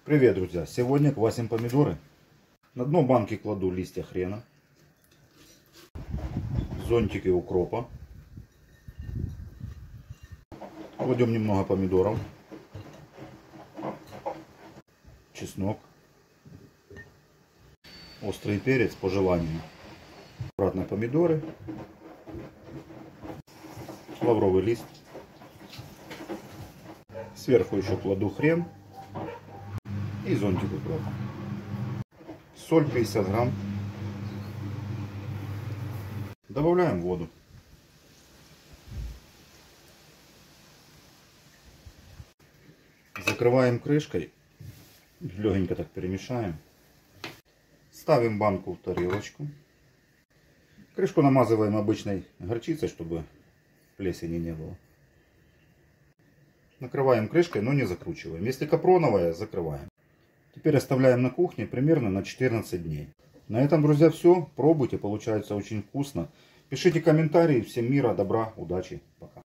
Привет, друзья! Сегодня квасим помидоры. На дно банки кладу листья хрена, зонтики укропа, кладем немного помидоров, чеснок, острый перец по желанию, обратно помидоры, лавровый лист, сверху еще кладу хрен и зонтик укропа. Соль 50 грамм. Добавляем воду. Закрываем крышкой. Легенько так перемешаем. Ставим банку в тарелочку. Крышку намазываем обычной горчицей, чтобы плесени не было. Накрываем крышкой, но не закручиваем. Если капроновая, закрываем. Теперь оставляем на кухне примерно на 14 дней. На этом, друзья, все. Пробуйте, получается очень вкусно. Пишите комментарии. Всем мира, добра, удачи. Пока.